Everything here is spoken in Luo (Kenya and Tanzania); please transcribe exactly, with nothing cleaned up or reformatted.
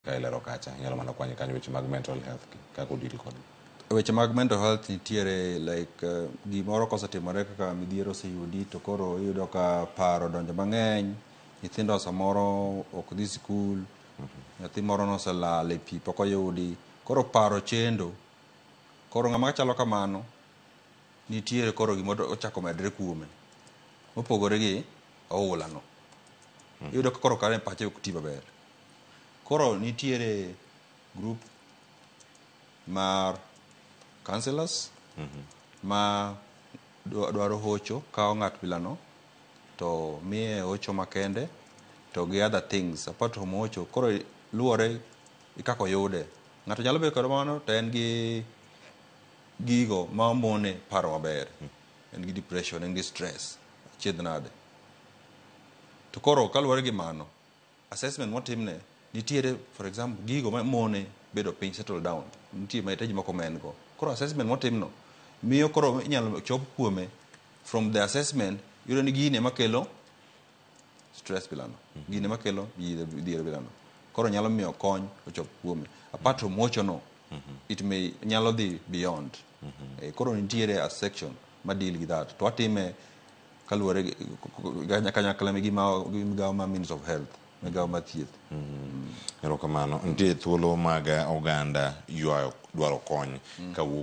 Kailero kacha nyalo mana kwanye kanyo weche mag mental health kako deal kod weche mag mental health nitiere like uh, gimoro kosetimore kaka midhiero oseyudi to koro iyudo ka paro donjo mang'eny, nyithindo samoro ok dhi skul, nyathi moro noselal e pi pok oyudi, koro paro chendo. Koro ng'ama chalo kamano nitiere koro gimoro ochako medre kuome mopogore gi oula no. Iyudo ka koro kare pache ok ti maber. Koro nitiere group mar counselors mm-hmm. ma dwaro hocho kao ng'at bilano to miye hocho makende to gi other things apart from hocho. Koro luore ikako yude. Ng'ato nyalo bedo kamano to en gi gigo ma mone paro maber, en gi depression, en gi stress chiedh nade. To koro kaluore gi mano assessment motimne nitiere for example gigo ma mone bedo piny settle down, nitiere mahitaji moko men go. Koro assessment motimno miyo koro inyalo chop kuome from the assessment yudo ni gine makelo stress bilano, mm-hmm. gine makelo dhier bilano. Koro nyalo miyo kony ochop kuome apart from mocho no mm-hmm. it may nyalo dhi beyond mm-hmm. e, koro nitiere a section ma deal with that to atime kaluore kanyakla gi migawo ma means of health, migawo ma thieth. Erokamano. Nitie thuolo mag oganda ywayo dwaro kony kawuok